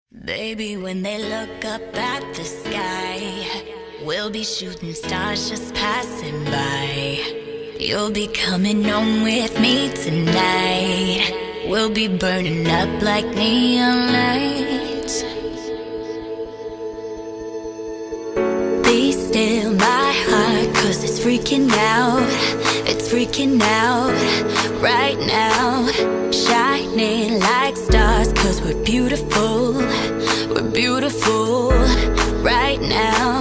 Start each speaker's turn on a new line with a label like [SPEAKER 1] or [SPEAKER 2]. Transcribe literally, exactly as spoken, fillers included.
[SPEAKER 1] Baby, when they look up at the sky, we'll be shooting stars just passing by. You'll be coming home with me tonight. We'll be burning up like neon lights. Be still my heart, cause it's freaking out. It's freaking out right now. Shining like stars, cause we're beautiful. We're beautiful right now.